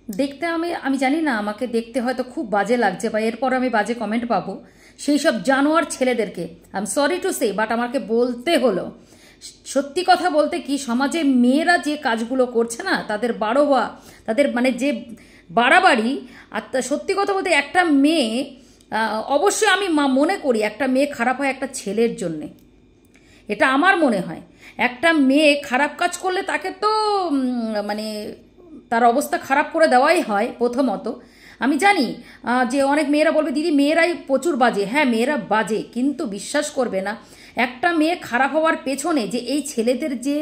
দেখতে আমি আমি জানি না, আমাকে দেখতে হয়তো খুব বাজে লাগছে বা এরপর আমি বাজে কমেন্ট পাবো সেই সব জানোয়ার ছেলেদেরকে। I am sorry to say, but আমাকে বলতে হলো। সত্যি কথা বলতে কি, সমাজে মেয়েরা যে কাজগুলো করছে না, তাদের বাড়োয়া, তাদের মানে যে বাড়াবাড়ি। আর সত্যি কথা বলতে একটা মেয়ে, অবশ্যই আমি মনে করি একটা মেয়ে খারাপ হয় একটা ছেলের জন্যে, এটা আমার মনে হয়। একটা মেয়ে খারাপ কাজ করলে তাকে তো মানে তার অবস্থা খারাপ করে দেওয়াই হয় প্রথমত। আমি জানি যে অনেক মেয়েরা বলবে দিদি মেয়েরাই প্রচুর বাজে। হ্যাঁ, মেয়েরা বাজে, কিন্তু বিশ্বাস করবে না, একটা মেয়ে খারাপ হওয়ার পেছনে যে এই ছেলেদের যে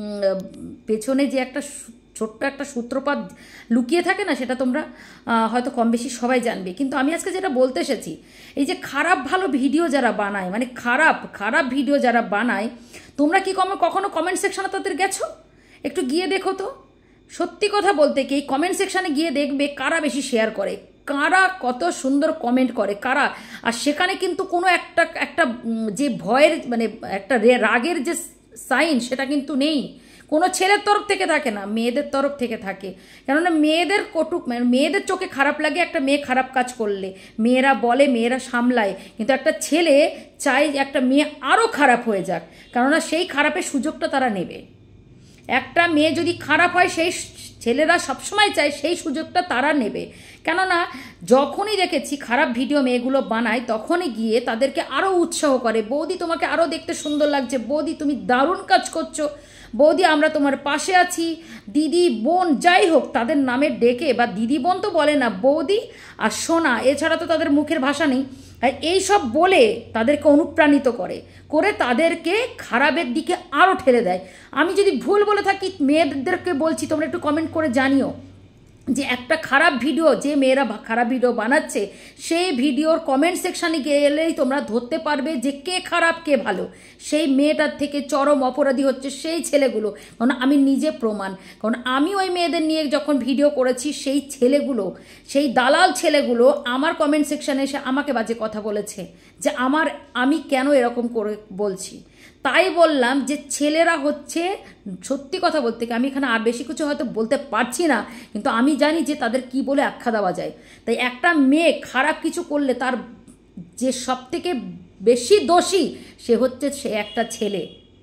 পেছনে যে একটা ছোট্ট একটা সূত্রপাত লুকিয়ে থাকে না, সেটা তোমরা হয়তো কম বেশি সবাই জানবে। কিন্তু আমি আজকে যেটা বলতে এসেছি, এই যে খারাপ ভালো ভিডিও যারা বানায়, মানে খারাপ খারাপ ভিডিও যারা বানায়, তোমরা কি কখনো কমেন্ট সেকশনে তাদের গেছো? একটু গিয়ে দেখো তো। সত্যি কথা বলতে কি, কমেন্ট সেকশনে গিয়ে দেখবে কারা বেশি শেয়ার করে, কারা কত সুন্দর কমেন্ট করে, কারা। আর সেখানে কিন্তু কোনো একটা একটা যে ভয়ের মানে একটা রাগের যে সাইন, সেটা কিন্তু নেই। কোনো ছেলের তরফ থেকে থাকে না, মেয়েদের তরফ থেকে থাকে। কেননা মেয়েদের মেয়েদের চোখে খারাপ লাগে একটা মেয়ে খারাপ কাজ করলে, মেয়েরা বলে, মেয়েরা সামলায়। কিন্তু একটা ছেলে চায় একটা মেয়ে আরও খারাপ হয়ে যাক, কেননা সেই খারাপের সুযোগটা তারা নেবে। একটা মেয়ে যদি খারাপ হয়, সেই ছেলেরা সবসময় চায় সেই সুযোগটা তারা নেবে। কেননা যখনই দেখেছি খারাপ ভিডিও মেয়েগুলো বানায়, তখনই গিয়ে তাদেরকে আরও উৎসাহ করে, বৌদি তোমাকে আরও দেখতে সুন্দর লাগছে, বৌদি তুমি দারুণ কাজ করছো, বৌদি আমরা তোমার পাশে আছি, দিদি বোন যাই হোক তাদের নামে ডেকে, বা দিদি বোন তো বলে না, বৌদি আর সোনা, এছাড়া তো তাদের মুখের ভাষা নেই। আর এই সব বলে তাদেরকে অনুপ্রাণিত করে তাদেরকে খারাপের দিকে আরও ঠেলে দেয়। আমি যদি ভুল বলে থাকি, মেয়েদেরকে বলছি তোমরা একটু কমেন্ট করে জানিও যে একটা খারাপ ভিডিও, যে মেয়েরা খারাপ ভিডিও বানাচ্ছে, সেই ভিডিওর কমেন্ট সেকশানে গেলেই তোমরা ধরতে পারবে যে কে খারাপ কে ভালো। সেই মেয়েটার থেকে চরম অপরাধী হচ্ছে সেই ছেলেগুলো। কারণ আমি নিজে প্রমাণ, কারণ আমি ওই মেয়েদের নিয়ে যখন ভিডিও করেছি, সেই ছেলেগুলো, সেই দালাল ছেলেগুলো আমার কমেন্ট সেকশানে এসে আমাকে বাজে কথা বলেছে যে আমি কেন এরকম করে বলছি। তাই বললাম যে ছেলেরা হচ্ছে, সত্যি কথা বলতে কি আমি এখানে আর বেশি কিছু হয়তো বলতে পারছি না, কিন্তু আমি জানি যে তাদের কি বলে আখ্যা দেওয়া যায়। তাই একটা মেয়ে খারাপ কিছু করলে তার যে সব থেকে বেশি দোষী সে একটা ছেলে।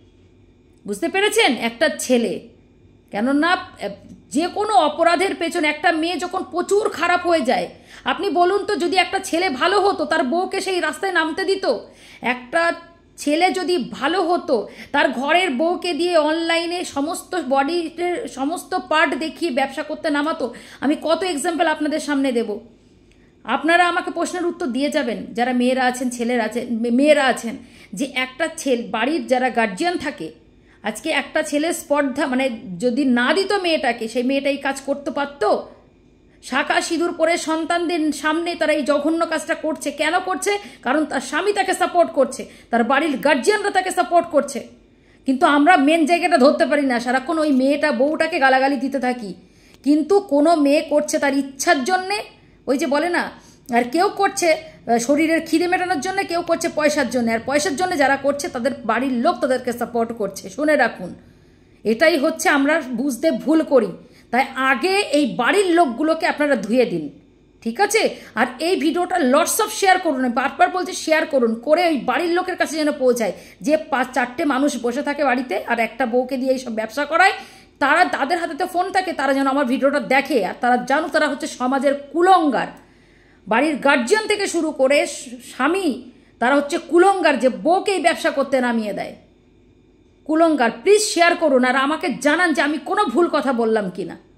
বুঝতে পেরেছেন? একটা ছেলে। কেননা যে কোনো অপরাধের পেছনে একটা মেয়ে যখন প্রচুর খারাপ হয়ে যায়, আপনি বলুন তো, যদি একটা ছেলে ভালো হতো তার বউকে সেই রাস্তায় নামতে দিত? একটা ছেলে যদি ভালো হতো, তার ঘরের বউকে দিয়ে অনলাইনে সমস্ত বডির সমস্ত পার্ট দেখিয়ে ব্যবসা করতে নামাতো? আমি কত এক্সাম্পল আপনাদের সামনে দেব, আপনারা আমাকে প্রশ্নের উত্তর দিয়ে যাবেন, যারা মেয়েরা আছেন, ছেলেরা আছেন, মেয়েরা আছেন, যে একটা বাড়ির যারা গার্জিয়ান থাকে, আজকে একটা ছেলে স্পর্ধা মানে যদি না দিত মেয়েটাকে, সেই মেয়েটাই কাজ করতে পারতো? শাঁখা সিঁদুর পরে সন্তানদের সামনে তারা এই জঘন্য কাজটা করছে। কেন করছে? কারণ তার স্বামী তাকে সাপোর্ট করছে, তার বাড়ির গার্জিয়ানরা তাকে সাপোর্ট করছে। কিন্তু আমরা মেন জায়গাটা ধরতে পারি না, সারাক্ষণ ওই মেয়েটা বউটাকে গালাগালি দিতে থাকি। কিন্তু কোনো মেয়ে করছে তার ইচ্ছার জন্যে, ওই যে বলে না, আর কেউ করছে শরীরের খিদে মেটানোর জন্য, কেউ করছে পয়সার জন্য। আর পয়সার জন্য যারা করছে তাদের বাড়ির লোক তাদেরকে সাপোর্ট করছে। শুনে রাখুন, এটাই হচ্ছে আমরা বুঝতে ভুল করি। তাই আগে এই বাড়ির লোকগুলোকে আপনারা ধুয়ে দিন, ঠিক আছে? আর এই ভিডিওটা লটস অফ শেয়ার করুন, বারবার বলছে শেয়ার করুন, করে ওই বাড়ির লোকের কাছে যেন পৌঁছায়। যে 5-4টে মানুষ বসে থাকে বাড়িতে আর একটা বউকে দিয়ে এইসব ব্যবসা করায়, তাদের হাতে তো ফোন থাকে, তারা যেন আমার ভিডিওটা দেখে আর তারা জানুক তারা হচ্ছে সমাজের কুলঙ্গার। বাড়ির গার্জিয়ান থেকে শুরু করে স্বামী, তারা হচ্ছে কুলঙ্গার, যে বউকেই ব্যবসা করতে নামিয়ে দেয়। কুলঙ্গার। প্লিজ শেয়ার করুন আর আমাকে জানান যে আমি কোনো ভুল কথা বললাম কিনা।